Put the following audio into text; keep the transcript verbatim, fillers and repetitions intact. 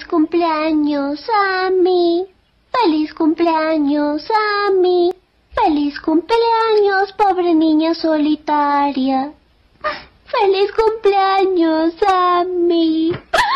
cumpleaños a mí. Feliz cumpleaños a mí. Feliz cumpleaños, pobre niña solitaria. Feliz cumpleaños a mí.